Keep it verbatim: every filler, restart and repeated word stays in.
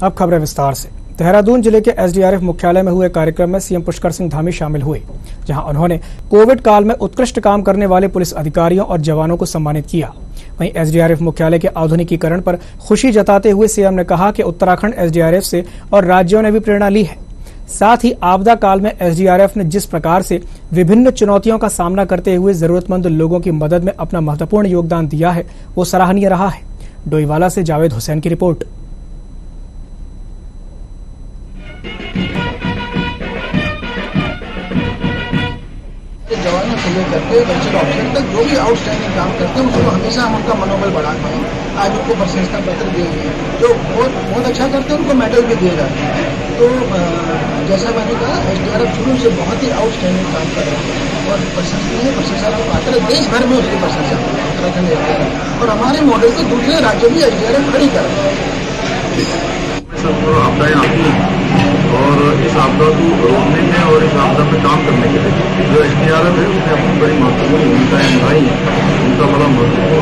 अब खबरें विस्तार से। देहरादून जिले के एसडीआरएफ मुख्यालय में हुए कार्यक्रम में सीएम पुष्कर सिंह धामी शामिल हुए, जहां उन्होंने कोविड काल में उत्कृष्ट काम करने वाले पुलिस अधिकारियों और जवानों को सम्मानित किया। वहीं एसडीआरएफ मुख्यालय के आधुनिकीकरण पर खुशी जताते हुए सीएम ने कहा कि उत्तराखंड एसडीआरएफ से और राज्यों ने भी प्रेरणा ली है। साथ ही आपदा काल में एसडीआरएफ ने जिस प्रकार से विभिन्न चुनौतियों का सामना करते हुए जरूरतमंद लोगों की मदद में अपना महत्वपूर्ण योगदान दिया है, वो सराहनीय रहा है। डोईवाला से जावेद हुसैन की रिपोर्ट। जवानों से लेकर के बच्चे ऑफिसर तक जो भी आउटस्टैंडिंग काम करते हैं उसको हमेशा हम उनका मनोबल बढ़ाते हैं। आज उनको प्रशंसा पत्र दिए गए, जो बहुत बहुत अच्छा करते हैं उनको मेडल भी दिए जाते हैं। तो जैसा मैंने कहा, एसडीआरएफ शुरू से बहुत ही आउटस्टैंडिंग काम कर रहे हैं और प्रशंसनीय प्रशंसा के पात्र देश भर में उसकी प्रशंसा उत्तराखंड एसडीआरएफ, और हमारे मॉडल को दूसरे राज्य भी एसडीआरएफ खड़ी कर रहे हैं। और इस आपदा को रोकने में और इस आपदा में काम करने के लिए जो एसडीआरएफ है उसने अपनी बड़ी महत्वपूर्ण भूमिकाएं निभाई है। उनका बड़ा महत्वपूर्ण